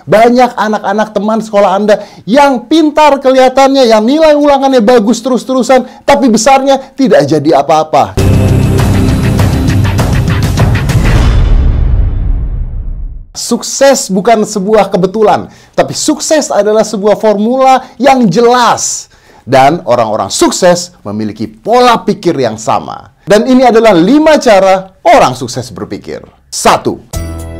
banyak anak-anak teman sekolah Anda yang pintar kelihatannya, yang nilai ulangannya bagus terus-terusan, tapi besarnya tidak jadi apa-apa. Sukses bukan sebuah kebetulan, tapi sukses adalah sebuah formula yang jelas. Dan orang-orang sukses memiliki pola pikir yang sama. Dan ini adalah 5 cara orang sukses berpikir. 1.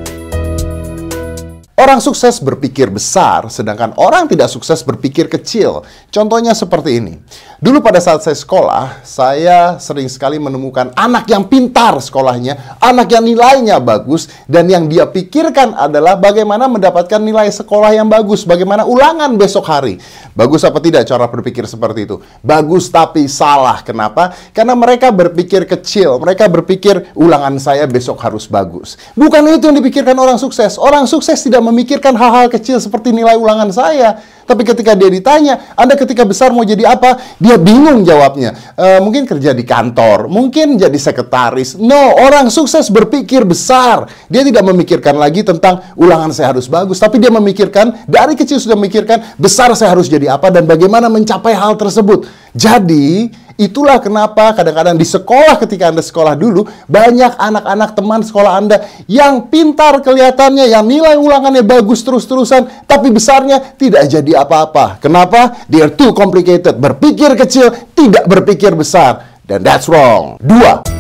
Orang sukses berpikir besar, sedangkan orang tidak sukses berpikir kecil. Contohnya seperti ini. Dulu pada saat saya sekolah, saya sering sekali menemukan anak yang pintar sekolahnya, anak yang nilainya bagus, dan yang dia pikirkan adalah bagaimana mendapatkan nilai sekolah yang bagus, bagaimana ulangan besok hari. Bagus apa tidak cara berpikir seperti itu? Bagus tapi salah. Kenapa? Karena mereka berpikir kecil, mereka berpikir ulangan saya besok harus bagus. Bukan itu yang dipikirkan orang sukses. Orang sukses tidak memikirkan hal-hal kecil seperti nilai ulangan saya. Tapi ketika dia ditanya, Anda ketika besar mau jadi apa? Dia bingung jawabnya. Mungkin kerja di kantor, mungkin jadi sekretaris. No, orang sukses berpikir besar. Dia tidak memikirkan lagi tentang ulangan saya harus bagus. Tapi dia memikirkan, dari kecil sudah memikirkan, besar saya harus jadi apa dan bagaimana mencapai hal tersebut. Jadi, itulah kenapa kadang-kadang di sekolah ketika Anda sekolah dulu, banyak anak-anak teman sekolah Anda yang pintar kelihatannya, yang nilai ulangannya bagus terus-terusan, tapi besarnya tidak jadi apa-apa. Kenapa? They are too complicated. Berpikir kecil, tidak berpikir besar. Dan that's wrong. 2.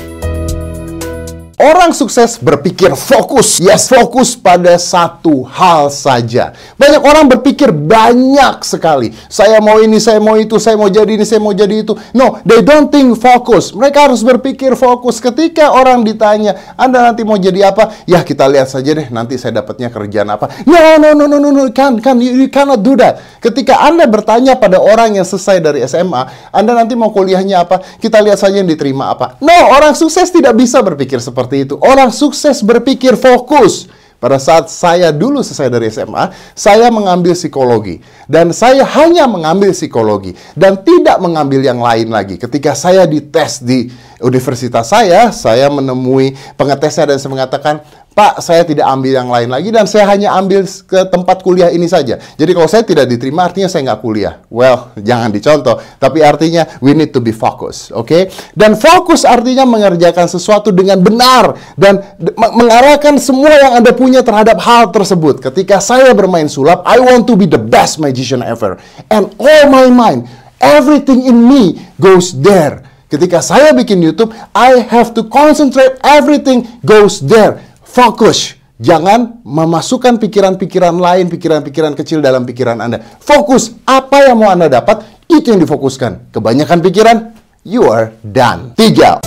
Orang sukses berpikir fokus. Yes, fokus pada satu hal saja. Banyak orang berpikir banyak sekali. Saya mau ini, saya mau itu, saya mau jadi ini, saya mau jadi itu. No, they don't think focus. Mereka harus berpikir fokus. Ketika orang ditanya, Anda nanti mau jadi apa? Ya, kita lihat saja deh, nanti saya dapatnya kerjaan apa. No, you cannot do that. Ketika Anda bertanya pada orang yang selesai dari SMA, Anda nanti mau kuliahnya apa? Kita lihat saja yang diterima apa. No, orang sukses tidak bisa berpikir seperti itu. Orang sukses berpikir fokus. Pada saat saya dulu selesai dari SMA, saya mengambil psikologi. Dan saya hanya mengambil psikologi. Dan tidak mengambil yang lain lagi. Ketika saya dites di universitas saya menemui pengetesnya dan saya mengatakan, Pak, saya tidak ambil yang lain lagi dan saya hanya ambil ke tempat kuliah ini saja. Jadi kalau saya tidak diterima artinya saya nggak kuliah. Well, jangan dicontoh. Tapi artinya we need to be focused, oke? Dan fokus artinya mengerjakan sesuatu dengan benar dan mengarahkan semua yang Anda punya terhadap hal tersebut. Ketika saya bermain sulap, I want to be the best magician ever. And all my mind, everything in me goes there. Ketika saya bikin YouTube, I have to concentrate, everything goes there. Fokus. Jangan memasukkan pikiran-pikiran lain, pikiran-pikiran kecil dalam pikiran Anda. Fokus. Apa yang mau Anda dapat, itu yang difokuskan. Kebanyakan pikiran, you are done. 3.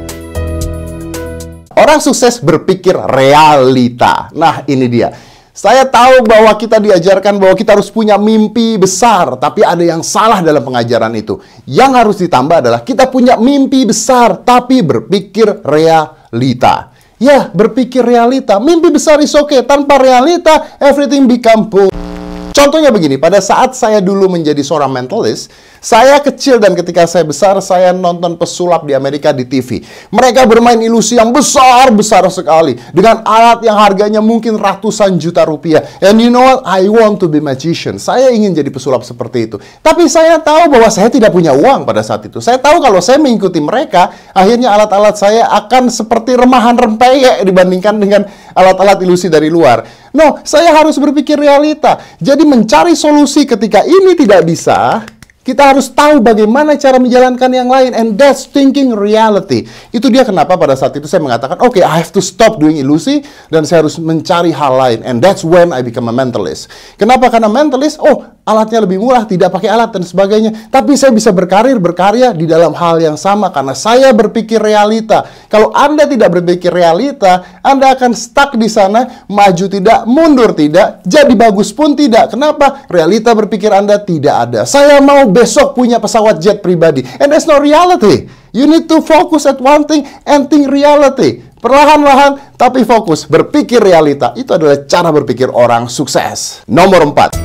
Orang sukses berpikir realita. Nah, ini dia. Saya tahu bahwa kita diajarkan bahwa kita harus punya mimpi besar, tapi ada yang salah dalam pengajaran itu. Yang harus ditambah adalah kita punya mimpi besar, tapi berpikir realita. Ya, berpikir realita. Mimpi besar is okay. Tanpa realita, everything become boom. Contohnya begini, pada saat saya dulu menjadi seorang mentalist, saya kecil dan ketika saya besar, saya nonton pesulap di Amerika di TV. Mereka bermain ilusi yang besar-besar sekali. Dengan alat yang harganya mungkin ratusan juta rupiah. And you know what? I want to be magician. Saya ingin jadi pesulap seperti itu. Tapi saya tahu bahwa saya tidak punya uang pada saat itu. Saya tahu kalau saya mengikuti mereka, akhirnya alat-alat saya akan seperti remahan rempeyek dibandingkan dengan alat-alat ilusi dari luar. No, saya harus berpikir realita. Jadi mencari solusi ketika ini tidak bisa, kita harus tahu bagaimana cara menjalankan yang lain. And that's thinking reality. Itu dia kenapa pada saat itu saya mengatakan, okay, I have to stop doing ilusi dan saya harus mencari hal lain. And that's when I become a mentalist. Kenapa? Karena mentalist, alatnya lebih murah, tidak pakai alat dan sebagainya. Tapi saya bisa berkarya di dalam hal yang sama karena saya berpikir realita. Kalau Anda tidak berpikir realita, Anda akan stuck di sana, maju tidak, mundur tidak, jadi bagus pun tidak. Kenapa? Realita berpikir Anda tidak ada. Saya mau besok punya pesawat jet pribadi. And that's not reality. You need to focus at one thing and think reality. Perlahan-lahan, tapi fokus. Berpikir realita. Itu adalah cara berpikir orang sukses. Nomor 4.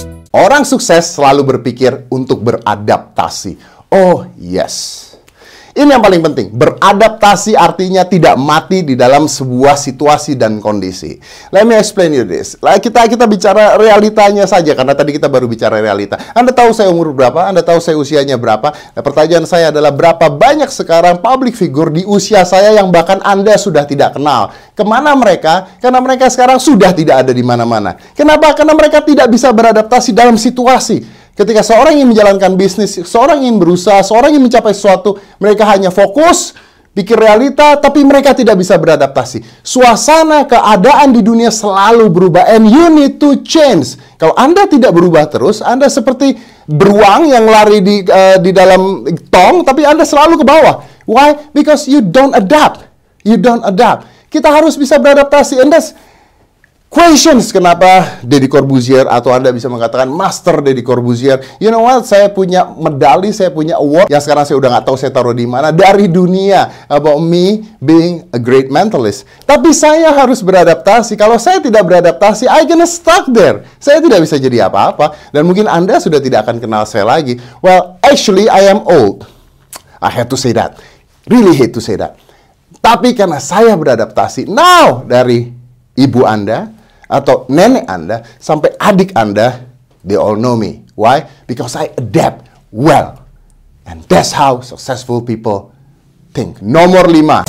Orang sukses selalu berpikir untuk beradaptasi. Oh, yes. Ini yang paling penting. Beradaptasi artinya tidak mati di dalam sebuah situasi dan kondisi. Let me explain you this. Kita bicara realitanya saja, karena tadi kita baru bicara realita. Anda tahu saya umur berapa? Anda tahu saya usianya berapa? Nah, pertanyaan saya adalah berapa banyak sekarang public figure di usia saya yang bahkan Anda sudah tidak kenal. Kemana mereka? Karena mereka sekarang sudah tidak ada di mana-mana. Kenapa? Karena mereka tidak bisa beradaptasi dalam situasi. Ketika seorang ingin menjalankan bisnis, seorang ingin berusaha, seorang ingin mencapai sesuatu, mereka hanya fokus, pikir realita, tapi mereka tidak bisa beradaptasi. Suasana keadaan di dunia selalu berubah, and you need to change. Kalau Anda tidak berubah terus, Anda seperti beruang yang lari di dalam tong, tapi Anda selalu ke bawah. Why? Because you don't adapt. You don't adapt. Kita harus bisa beradaptasi. And that's questions kenapa Deddy Corbuzier, atau Anda bisa mengatakan Master Deddy Corbuzier. You know what? Saya punya medali, saya punya award yang sekarang saya udah nggak tahu saya taruh di mana dari dunia about me being a great mentalist. Tapi saya harus beradaptasi. Kalau saya tidak beradaptasi, I gonna stuck there. Saya tidak bisa jadi apa-apa. Dan mungkin Anda sudah tidak akan kenal saya lagi. Well, actually I am old. I have to say that. Really hate to say that. Tapi karena saya beradaptasi, now dari ibu Anda atau nenek Anda, sampai adik Anda, they all know me. Why? Because I adapt well. And that's how successful people think. Nomor 5.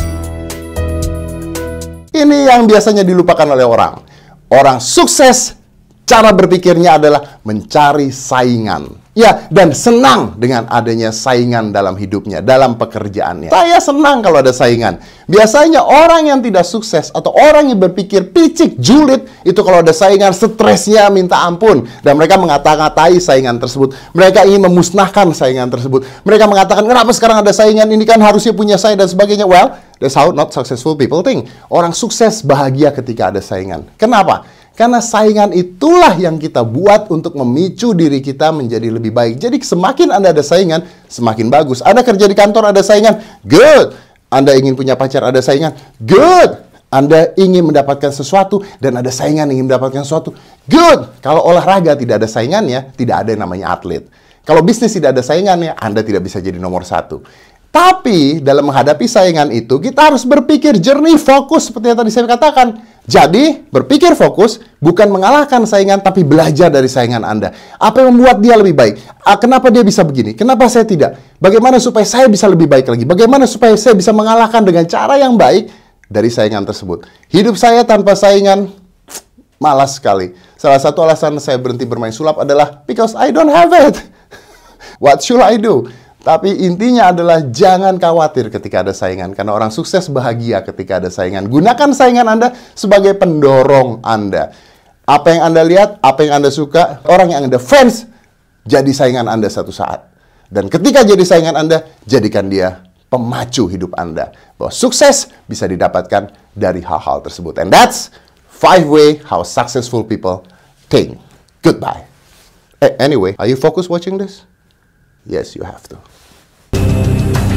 Ini yang biasanya dilupakan oleh orang. Orang sukses, cara berpikirnya adalah mencari saingan. Ya, dan senang dengan adanya saingan dalam hidupnya, dalam pekerjaannya. Saya senang kalau ada saingan. Biasanya orang yang tidak sukses atau orang yang berpikir picik, julid, itu kalau ada saingan, stresnya minta ampun. Dan mereka mengata-ngatai saingan tersebut. Mereka ingin memusnahkan saingan tersebut. Mereka mengatakan, kenapa sekarang ada saingan? Ini kan harusnya punya saya dan sebagainya. Well, that's how not successful people think. Orang sukses bahagia ketika ada saingan. Kenapa? Karena saingan itulah yang kita buat untuk memicu diri kita menjadi lebih baik. Jadi semakin Anda ada saingan, semakin bagus. Anda kerja di kantor ada saingan, good. Anda ingin punya pacar ada saingan, good. Anda ingin mendapatkan sesuatu dan ada saingan ingin mendapatkan sesuatu, good. Kalau olahraga tidak ada saingannya, tidak ada yang namanya atlet. Kalau bisnis tidak ada saingannya, Anda tidak bisa jadi nomor 1. Tapi dalam menghadapi saingan itu, kita harus berpikir jernih, fokus seperti yang tadi saya katakan. Jadi, berpikir fokus, bukan mengalahkan saingan, tapi belajar dari saingan Anda. Apa yang membuat dia lebih baik? Kenapa dia bisa begini? Kenapa saya tidak? Bagaimana supaya saya bisa lebih baik lagi? Bagaimana supaya saya bisa mengalahkan dengan cara yang baik dari saingan tersebut? Hidup saya tanpa saingan, malas sekali. Salah satu alasan saya berhenti bermain sulap adalah because I don't have it. What should I do? Tapi intinya adalah jangan khawatir ketika ada saingan. Karena orang sukses bahagia ketika ada saingan. Gunakan saingan Anda sebagai pendorong Anda. Apa yang Anda lihat, apa yang Anda suka, orang yang Anda fans, jadi saingan Anda satu saat. Dan ketika jadi saingan Anda, jadikan dia pemacu hidup Anda. Bahwa sukses bisa didapatkan dari hal-hal tersebut. And that's 5 ways how successful people think. Goodbye. Anyway, are you focused watching this? Yes, you have to.